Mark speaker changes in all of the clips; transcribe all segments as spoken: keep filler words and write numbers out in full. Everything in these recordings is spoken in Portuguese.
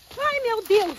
Speaker 1: Ai, meu Deus!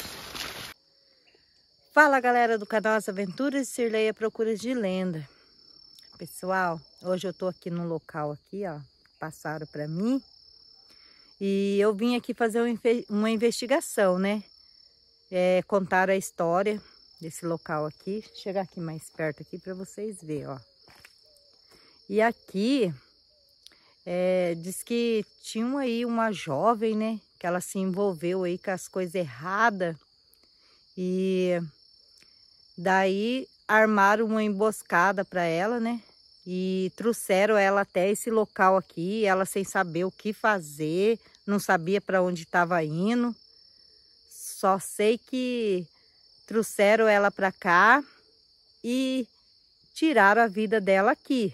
Speaker 1: Fala, galera do canal As Aventuras de Cirlei à Procura de Lenda. Pessoal, hoje eu tô aqui no local aqui, ó. Passaram pra mim. E eu vim aqui fazer uma investigação, né? É, contaram a história desse local aqui. Vou chegar aqui mais perto aqui pra vocês verem, ó. E aqui, é, diz que tinha aí uma jovem, né? Que ela se envolveu aí com as coisas erradas. E daí armaram uma emboscada para ela, né? E trouxeram ela até esse local aqui, ela sem saber o que fazer, não sabia para onde estava indo. Só sei que trouxeram ela para cá e tiraram a vida dela aqui.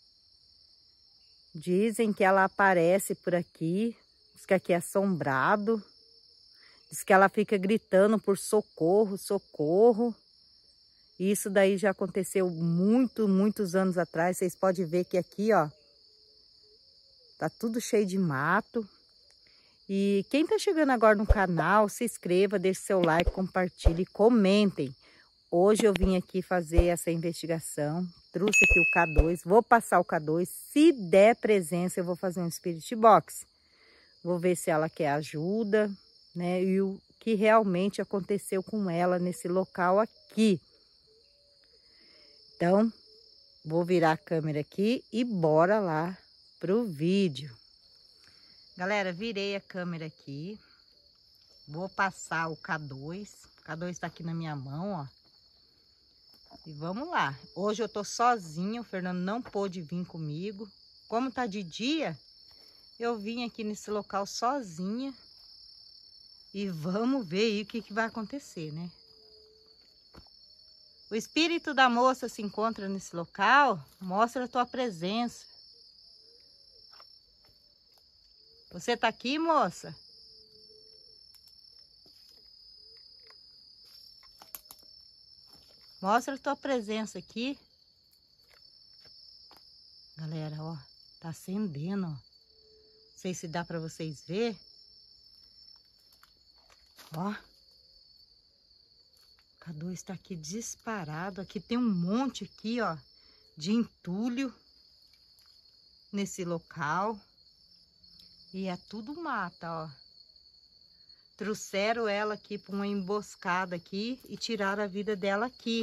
Speaker 1: Dizem que ela aparece por aqui, diz que aqui é assombrado, diz que ela fica gritando por socorro, socorro. Isso daí já aconteceu muito, muitos anos atrás. Vocês podem ver que aqui, ó, tá tudo cheio de mato. E quem tá chegando agora no canal, se inscreva, deixe seu like, compartilhe, comentem. Hoje eu vim aqui fazer essa investigação. Trouxe aqui o K dois, vou passar o K dois. Se der presença, eu vou fazer um Spirit Box. Vou ver se ela quer ajuda, né? E o que realmente aconteceu com ela nesse local aqui. Então, vou virar a câmera aqui e bora lá pro vídeo. Galera, virei a câmera aqui. Vou passar o K dois. O K dois tá aqui na minha mão, ó. E vamos lá. Hoje eu tô sozinha, o Fernando não pôde vir comigo. Como tá de dia, eu vim aqui nesse local sozinha. E vamos ver aí o que que vai acontecer, né? O espírito da moça se encontra nesse local, mostra a tua presença. Você tá aqui, moça? Mostra a tua presença aqui. Galera, ó, tá acendendo, ó. Não sei se dá pra vocês ver. Ó. K dois tá aqui disparado. Aqui tem um monte aqui, ó, de entulho nesse local. E é tudo mata, ó. Trouxeram ela aqui para uma emboscada aqui e tiraram a vida dela aqui.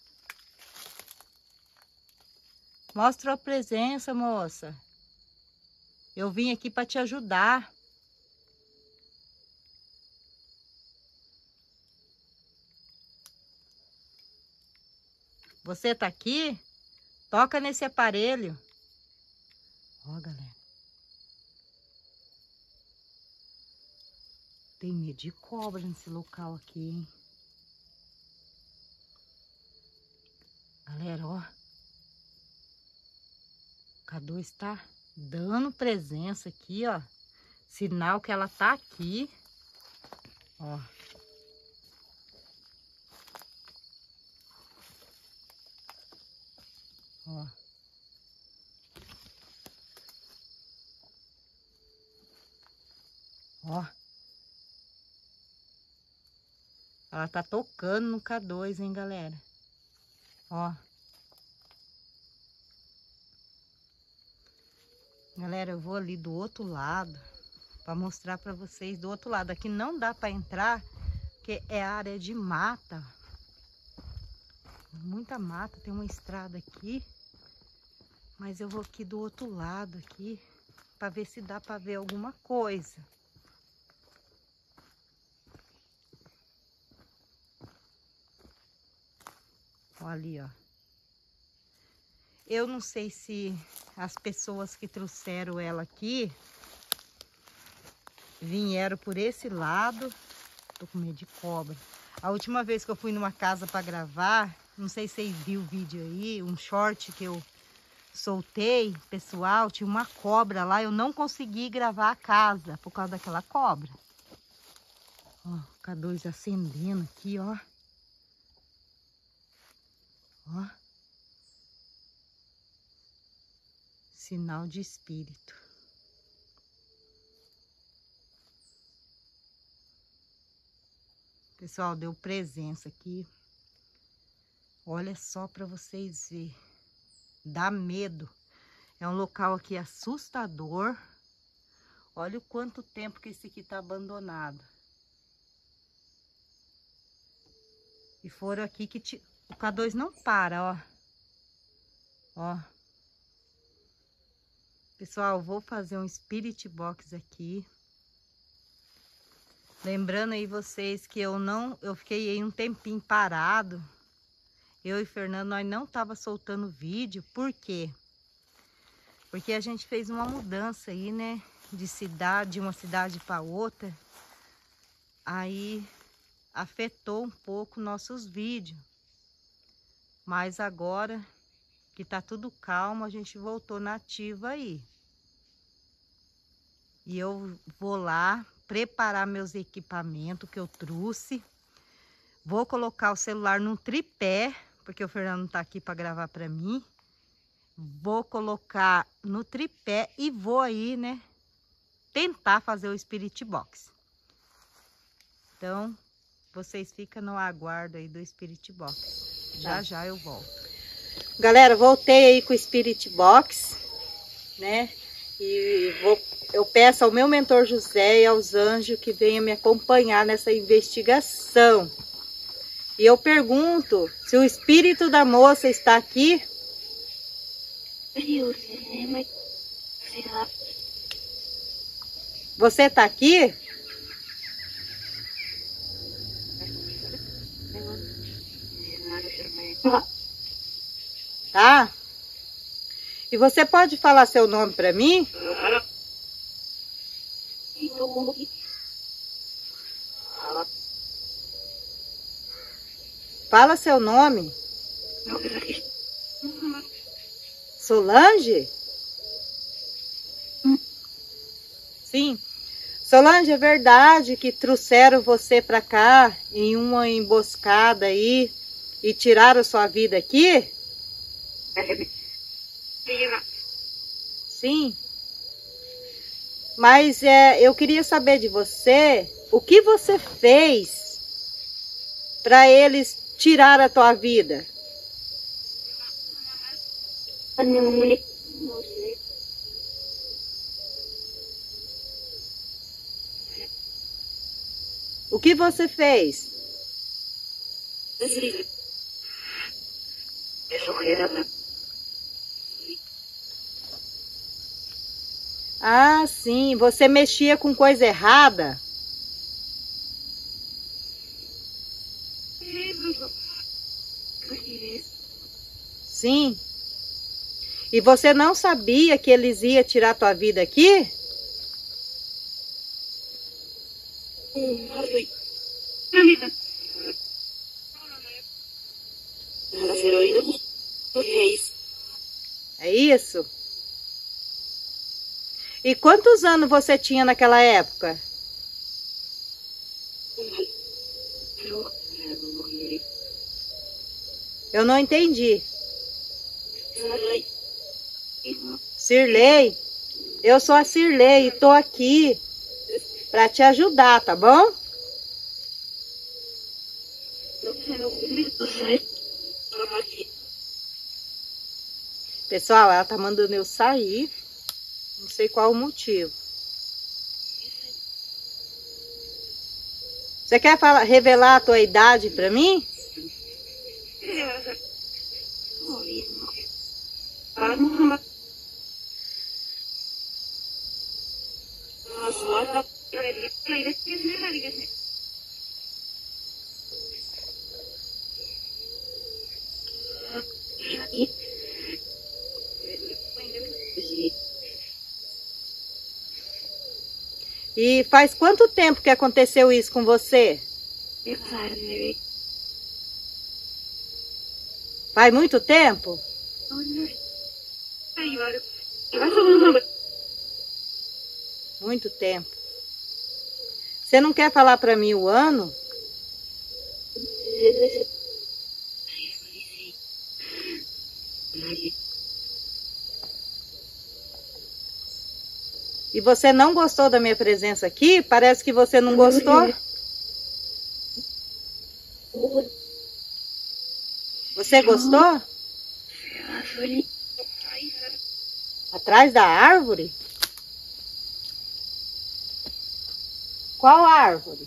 Speaker 1: Mostra a presença, moça. Eu vim aqui para te ajudar. Você tá aqui? Toca nesse aparelho. Ó, galera. Tem medo de cobra nesse local aqui, hein? Galera, ó. O K dois tá dando presença aqui, ó. Sinal que ela tá aqui. Ó. Ó. Ó. Ela tá tocando no K dois, hein, galera? Ó. Galera, eu vou ali do outro lado para mostrar para vocês do outro lado. Aqui não dá para entrar, porque é área de mata. Muita mata, tem uma estrada aqui. Mas eu vou aqui do outro lado aqui para ver se dá para ver alguma coisa. Olha ali, ó. Eu não sei se as pessoas que trouxeram ela aqui vieram por esse lado. Tô com medo de cobra. A última vez que eu fui numa casa para gravar, não sei se vocês viram o vídeo aí, um short que eu soltei, pessoal, tinha uma cobra lá, eu não consegui gravar a casa por causa daquela cobra. Ó, K dois acendendo aqui, ó. Ó. Sinal de espírito. Pessoal, deu presença aqui. Olha só para vocês verem. Dá medo. É um local aqui assustador. Olha o quanto tempo que esse aqui tá abandonado. E foram aqui que... T... O K dois não para, ó. Ó. Pessoal, vou fazer um Spirit Box aqui. Lembrando aí vocês que eu não... Eu fiquei aí um tempinho parado. Eu e Fernando, nós não tava soltando vídeo. Por quê? Porque a gente fez uma mudança aí, né? De cidade, de uma cidade para outra. Aí afetou um pouco nossos vídeos. Mas agora que tá tudo calmo, a gente voltou na ativa aí. E eu vou lá preparar meus equipamentos que eu trouxe. Vou colocar o celular num tripé, porque o Fernando não tá aqui para gravar para mim. Vou colocar no tripé e vou aí, né, tentar fazer o Spirit Box. Então, vocês ficam no aguardo aí do Spirit Box. Já, tá. Já eu volto. Galera, voltei aí com o Spirit Box, né? E vou, eu peço ao meu mentor José e aos anjos que venham me acompanhar nessa investigação. E eu pergunto se o espírito da moça está aqui. Você está aqui? Tá? E você pode falar seu nome para mim? Fala seu nome. Solange? Sim. Solange, é verdade que trouxeram você para cá em uma emboscada aí e tiraram sua vida aqui? Sim. Mas é, eu queria saber de você, o que você fez para eles tirar a tua vida? O que você fez? Ah, sim. Você mexia com coisa errada? Sim. E você não sabia que eles iam tirar tua vida aqui? É isso? E quantos anos você tinha naquela época? Eu não entendi. Cirlei? Eu sou a Cirlei e tô aqui para te ajudar, tá bom? Pessoal, ela tá mandando eu sair. Não sei qual o motivo. Você quer falar, revelar a tua idade para mim? E faz quanto tempo que aconteceu isso com você? Faz muito tempo? Muito tempo. Você não quer falar para mim o ano? E você não gostou da minha presença aqui? Parece que você não gostou. Você gostou? Atrás da árvore? Qual árvore?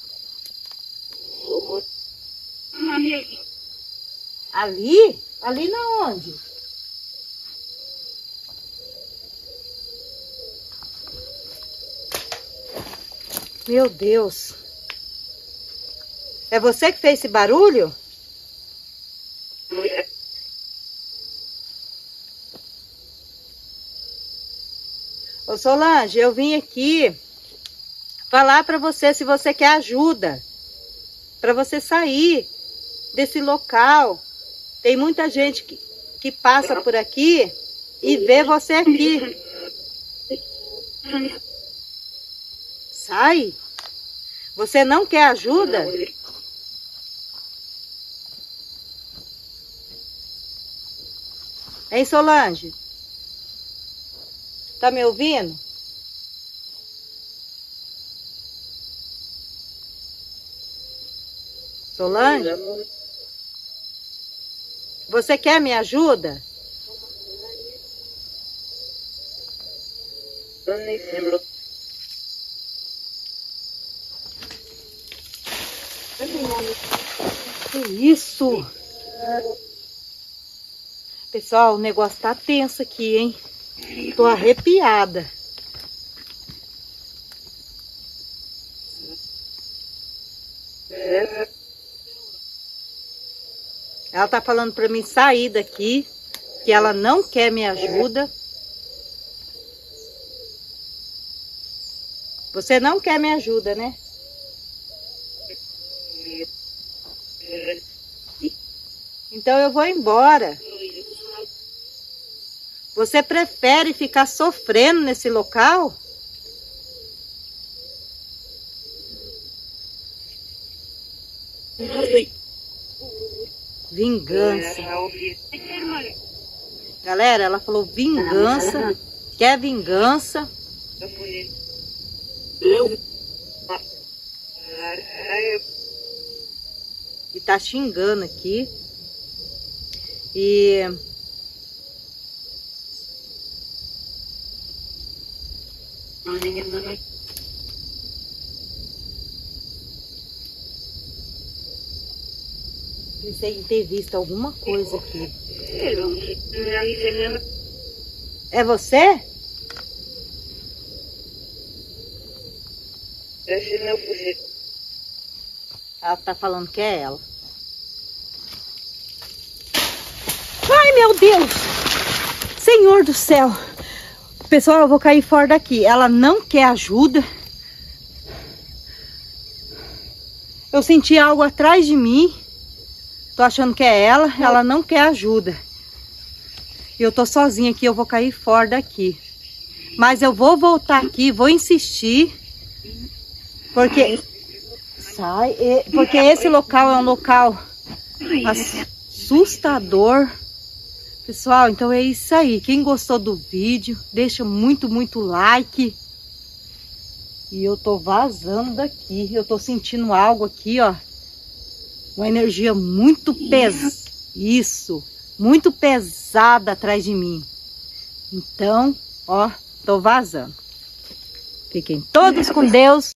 Speaker 1: Ali? Ali na onde? Meu Deus. É você que fez esse barulho? Ô Solange, eu vim aqui falar para você se você quer ajuda para você sair desse local. Tem muita gente que, que passa por aqui e vê você aqui. Sai. Você não quer ajuda? Hein, Solange? Tá me ouvindo? Solange? Você quer me ajuda? Que isso? Pessoal, o negócio tá tenso aqui, hein? Tô arrepiada. Ela tá falando pra mim sair daqui, que ela não quer me ajuda. Você não quer me ajuda, né? Então eu vou embora. Você prefere ficar sofrendo nesse local? Vingança. Galera, ela falou vingança. Quer vingança? E tá xingando aqui. E... pensei em ter visto alguma coisa aqui. É você? Ela tá falando que é ela. Ai, meu Deus! Senhor do céu! Pessoal, eu vou cair fora daqui. Ela não quer ajuda. Eu senti algo atrás de mim. Tô achando que é ela. Ela não quer ajuda. Eu tô sozinha aqui. Eu vou cair fora daqui. Mas eu vou voltar aqui. Vou insistir. Porque... Sai. Porque esse local é um local assustador. Pessoal, então é isso aí. Quem gostou do vídeo, deixa muito, muito like. E eu tô vazando daqui. Eu tô sentindo algo aqui, ó. Uma energia muito pesada. Isso. Muito pesada atrás de mim. Então, ó, tô vazando. Fiquem todos com Deus.